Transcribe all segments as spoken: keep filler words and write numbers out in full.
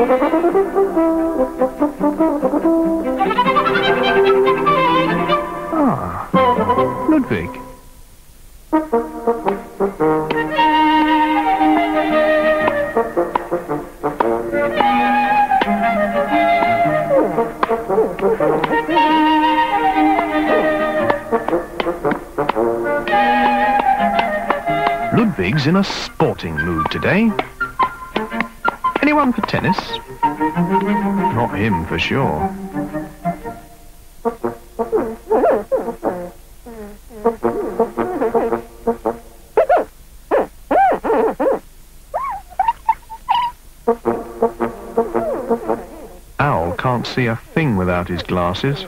Ah, Ludwig. Ludwig's in a sporting mood today. Anyone for tennis? Not him for sure. Owl can't see a thing without his glasses.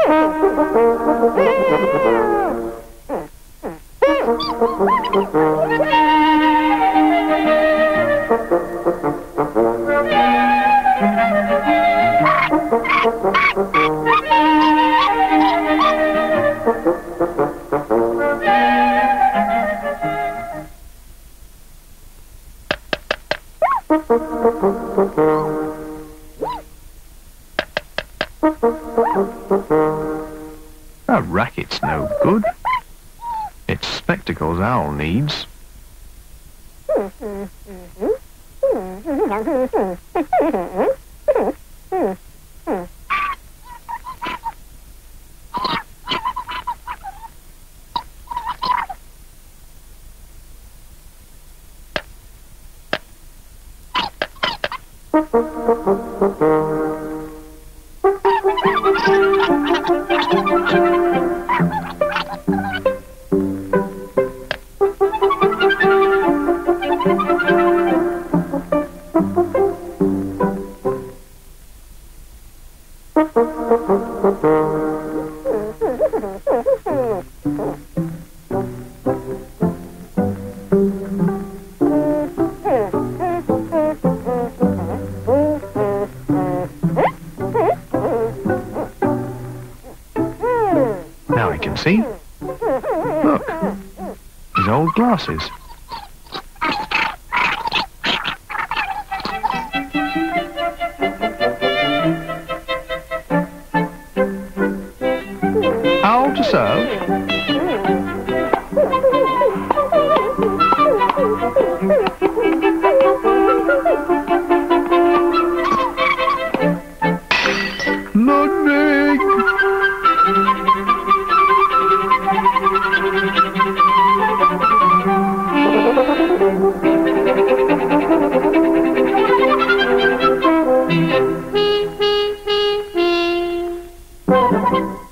That racket's no good. It's spectacles Owl needs. Now he can see. Look, his old glasses. Owl to serve. Ludwig! Thank you.